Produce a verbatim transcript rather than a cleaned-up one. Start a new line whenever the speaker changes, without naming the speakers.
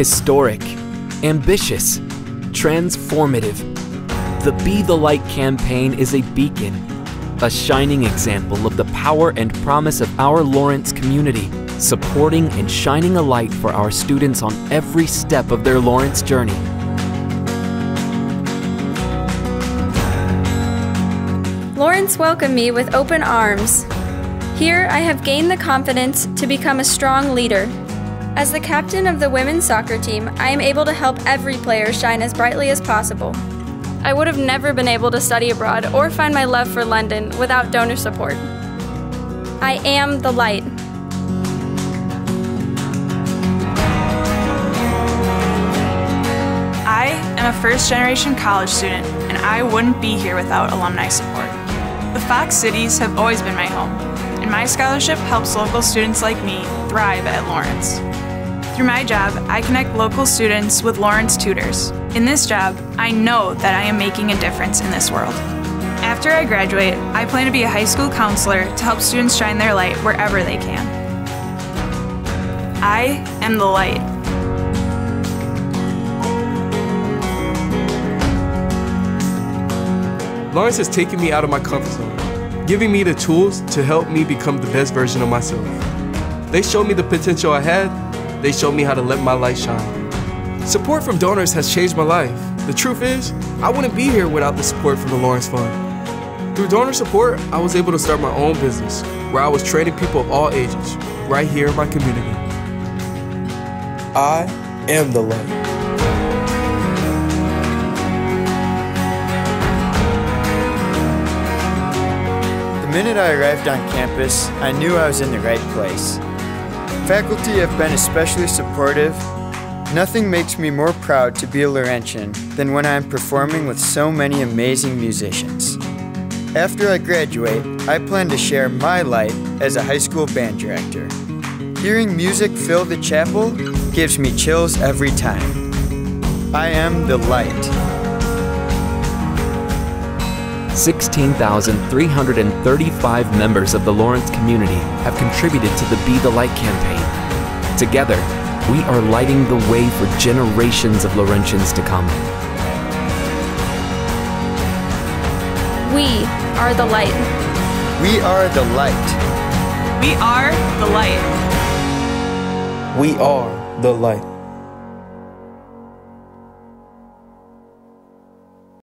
historic, ambitious, transformative. The Be the Light campaign is a beacon, a shining example of the power and promise of our Lawrence community, supporting and shining a light for our students on every step of their Lawrence journey.
Lawrence welcomed me with open arms. Here, I have gained the confidence to become a strong leader. As the captain of the women's soccer team, I am able to help every player shine as brightly as possible. I would have never been able to study abroad or find my love for London without donor support. I am the light.
I am a first-generation college student, and I wouldn't be here without alumni support. The Fox Cities have always been my home, and my scholarship helps local students like me thrive at Lawrence. Through my job, I connect local students with Lawrence tutors. In this job, I know that I am making a difference in this world. After I graduate, I plan to be a high school counselor to help students shine their light wherever they can. I am the light.
Lawrence has taken me out of my comfort zone, giving me the tools to help me become the best version of myself. They showed me the potential I had. They showed me how to let my light shine. Support from donors has changed my life. The truth is, I wouldn't be here without the support from the Lawrence Fund. Through donor support, I was able to start my own business, where I was training people of all ages, right here in my community. I am the light.
The minute I arrived on campus, I knew I was in the right place. Faculty have been especially supportive. Nothing makes me more proud to be a Laurentian than when I'm performing with so many amazing musicians. After I graduate, I plan to share my light as a high school band director. Hearing music fill the chapel gives me chills every time. I am the light.
sixteen thousand three hundred thirty-five members of the Lawrence community have contributed to the Be the Light campaign. Together, we are lighting the way for generations of Laurentians to come.
We are the light.
We are the light.
We are the light.
We are the light.